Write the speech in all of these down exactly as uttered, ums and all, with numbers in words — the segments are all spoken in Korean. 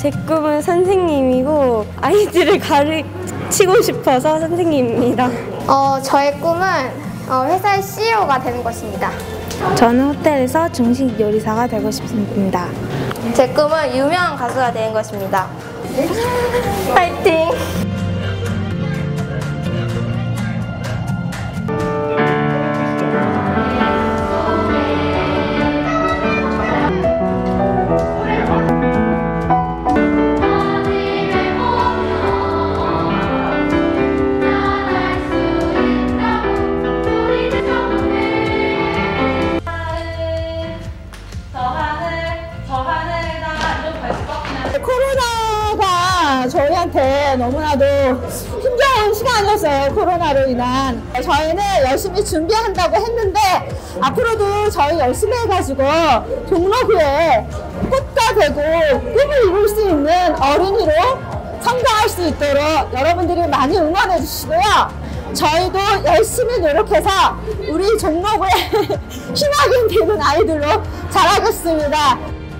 제 꿈은 선생님이고 아이들을 가르치고 싶어서 선생님입니다. 어, 저의 꿈은 어, 회사의 씨이오가 되는 것입니다. 저는 호텔에서 중식 요리사가 되고 싶습니다. 제 꿈은 유명한 가수가 되는 것입니다. 파이팅! 코로나가 저희한테 너무나도 힘겨운 시간이었어요. 코로나로 인한. 저희는 열심히 준비한다고 했는데 앞으로도 저희 열심히 해가지고 종로구에 꽃가 되고 꿈을 이룰 수 있는 어린이로 성장할 수 있도록 여러분들이 많이 응원해 주시고요. 저희도 열심히 노력해서 우리 종로구에 희망이 되는 아이들로 자라겠습니다.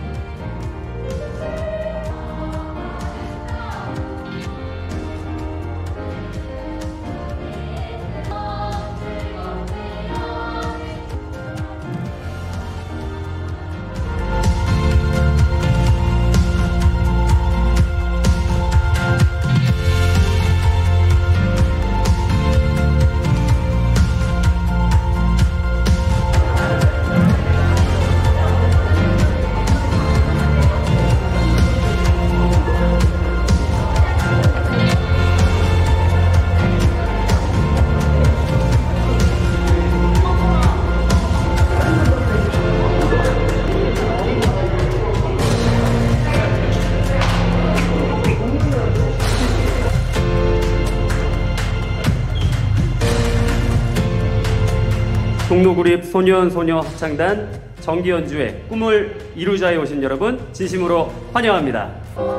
종로구립 소년소녀 합창단 정기연주회 꿈을 이루자에 오신 여러분 진심으로 환영합니다.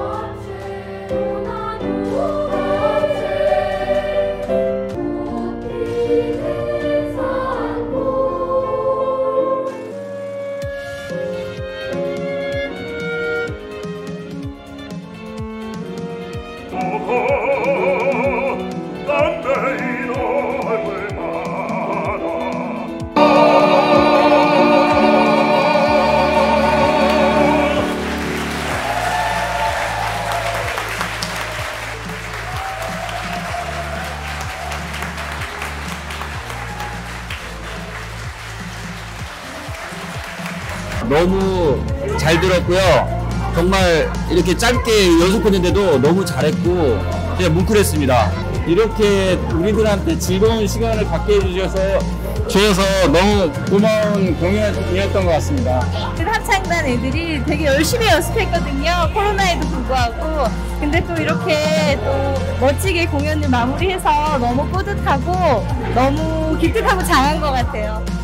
너무 잘 들었고요. 정말 이렇게 짧게 연습했는데도 너무 잘했고 그냥 뭉클했습니다. 이렇게 우리들한테 즐거운 시간을 갖게 해주셔서 주셔서 너무 고마운 공연이었던 것 같습니다. 합창단 애들이 되게 열심히 연습했거든요. 코로나에도 불구하고. 근데 또 이렇게 또 멋지게 공연을 마무리해서 너무 뿌듯하고 너무 기특하고 잘한 것 같아요.